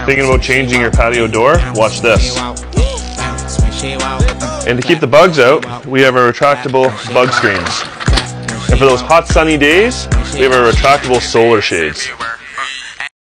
Thinking about changing your patio door? Watch this. And to keep the bugs out, we have our retractable bug screens. And for those hot sunny days, we have our retractable solar shades.